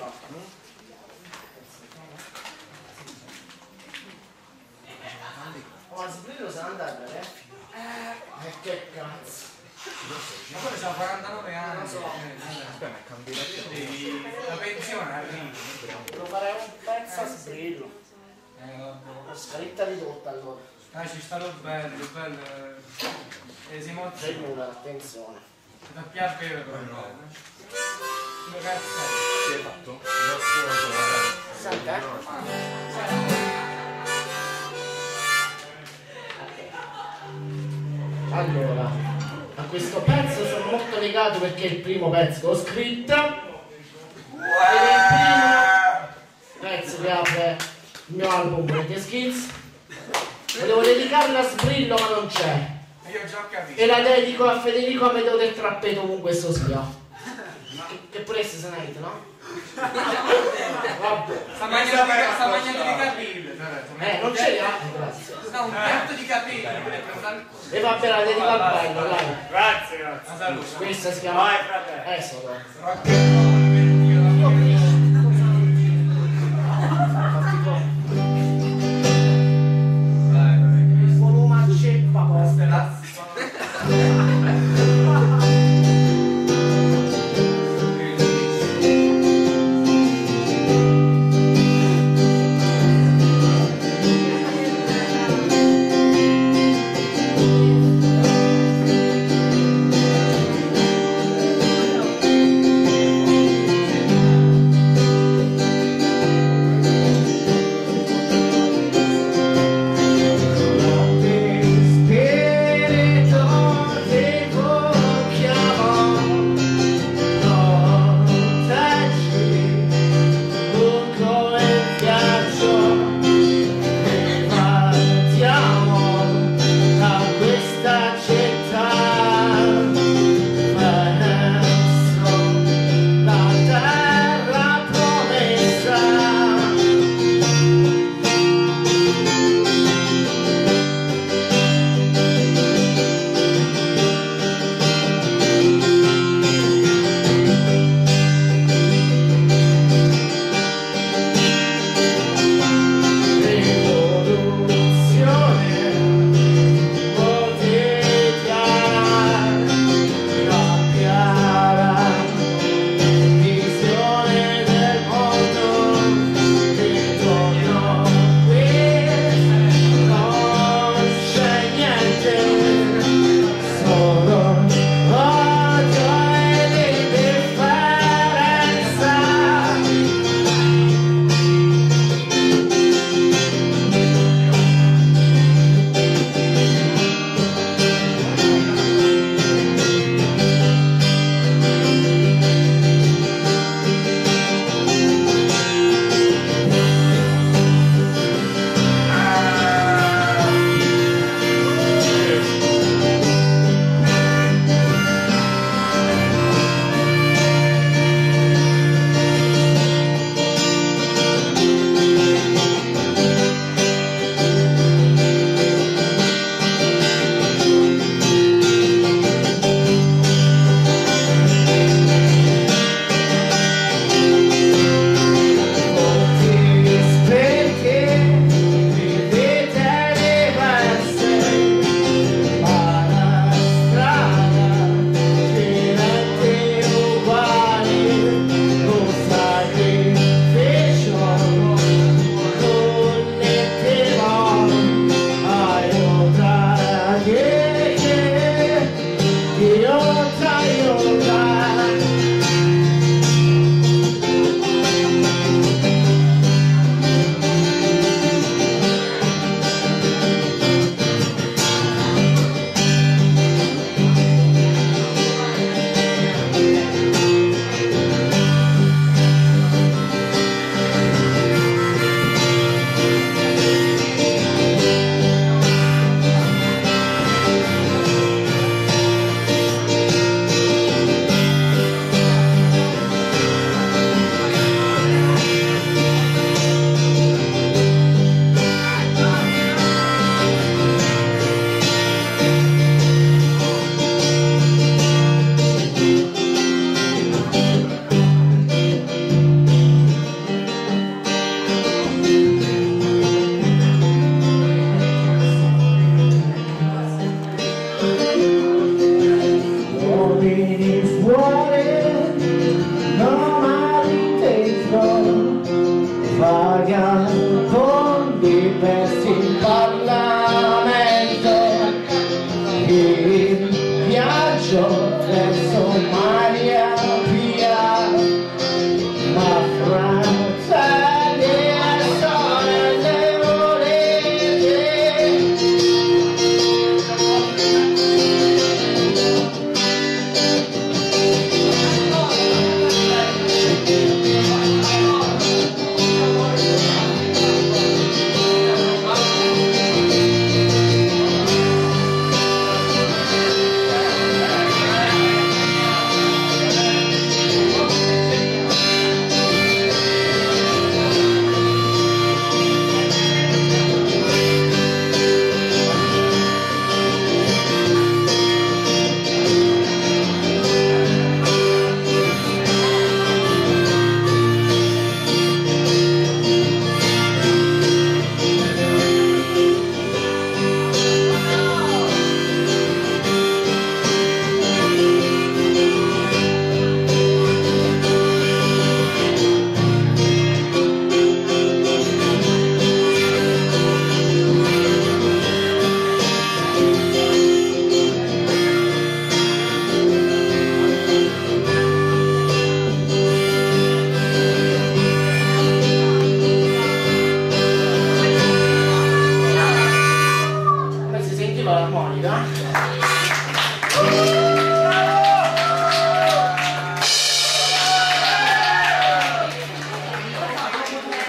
Ma Sbrillo se n'è andato, che cazzo. Ma poi c'ha 49 anni. Non so. Aspetta, è cambiato. La pensione arriva. Devo fare un pezzo a Sbrillo. Una scaletta ridotta allora. Ci sta lo bello. Si mozza. C'è il nulla, attenzione. Da piace però. Che cazzo Che hai fatto? Sente? Allora, a questo pezzo sono molto legato perché è il primo pezzo che ho scritto ed è il primo pezzo che apre il mio album Greatest Hits. Volevo dedicarlo a Sbrillo ma non c'è. Io ho già capito. E la dedico a Federico Amedeo del Trappeto ovunque esso sia. Che pure esse se ne no? Vabbè. Sta mangiando di capille. Non c'è grazie. No, un piatto di capille. E vabbè la dedico al bello, dai. Grazie. La salute. Questa si chiama... Vai, fratello. Esodo. Rock and roll,